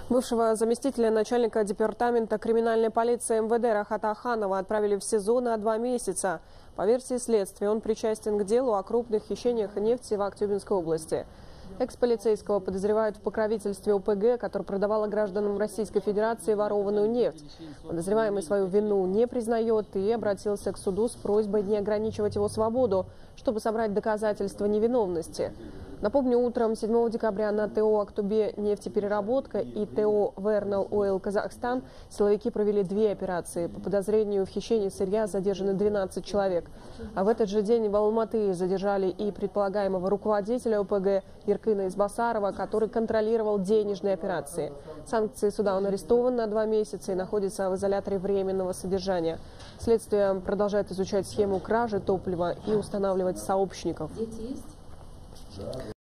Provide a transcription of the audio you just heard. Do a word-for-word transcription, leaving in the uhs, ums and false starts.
Бывшего заместителя начальника департамента криминальной полиции эм вэ дэ Рахата Аханова отправили в СИЗО на два месяца. По версии следствия, он причастен к делу о крупных хищениях нефти в Актюбинской области. Экс-полицейского подозревают в покровительстве о пэ гэ, который продавала гражданам Российской Федерации ворованную нефть. Подозреваемый свою вину не признает и обратился к суду с просьбой не ограничивать его свободу, чтобы собрать доказательства невиновности. Напомню, утром седьмого декабря на тэ о «Актубе нефтепереработка» и тэ о «Вернал Ойл Казахстан» силовики провели две операции. По подозрению в хищении сырья задержаны двенадцать человек. А в этот же день в Алматы задержали и предполагаемого руководителя о пэ гэ Иркына Избасарова, который контролировал денежные операции. Санкции суда он арестован на два месяца и находится в изоляторе временного содержания. Следствие продолжает изучать схему кражи топлива и устанавливать сообщников.